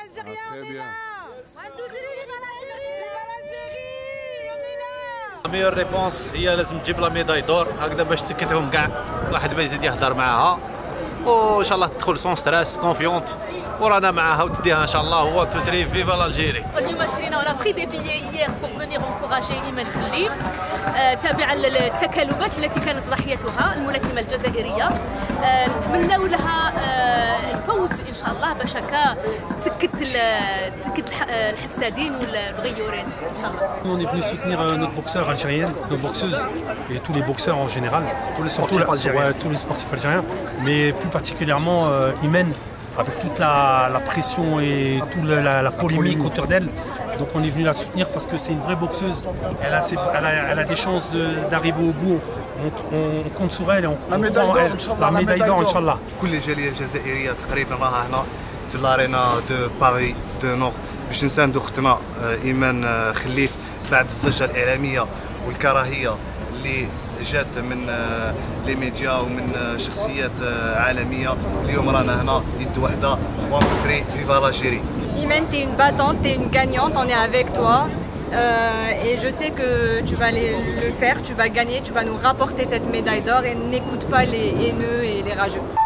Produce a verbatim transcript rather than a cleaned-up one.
Algériens, ah, on est bien. là. La meilleure réponse هي لازم تجيب لا ميداي دور هكذا باش تسكتهم كاع واحد ما يزيد يهضر معاها وان شاء الله تدخل سون ستريس كونفيونت ورانا معاها وتديها ان شاء الله. هو تو تري فيفا لالجيري. اليوم شرينا ولا بري دي بيي hier pour venir encourager إيمان خليف تابعا للتكالبات التي كانت ضحيتها الملاكمة الجزائرية. نتمنوا لها الفوز ان شاء الله باش هكا تسكت تسكت الحسادين والمغيورين ان شاء الله. On est venu soutenir notre boxeur algérienne, nos boxeuses et tous les boxeurs en général, tous les sportifs algériens, ouais, tous les sportifs algériens, mais plus particulièrement euh, Imen, avec toute la, la pression et toute la, la, la polémique autour d'elle. Donc on est venu la soutenir parce que c'est une vraie boxeuse. Elle a, ses, elle a, elle a des chances d'arriver au bout. On, on compte sur elle et on la médaille d'or ان شاء الله. La médaille d'or ان شاء الله. كل الجاليه الجزائريه تقريبا راها هنا في لارينا دو باري دو نور باش نساندو اختنا ايمان خليف بعد الضجه الاعلاميه والكراهيه اللي جات من لي ميديا ومن شخصيات عالميه. اليوم رانا هنا يد وحده وان فري فيفا لالجيري. Imen, tu es une battante, tu es une gagnante, on est avec toi euh, et je sais que tu vas les, le faire, tu vas gagner, tu vas nous rapporter cette médaille d'or et n'écoute pas les haineux et les rageux.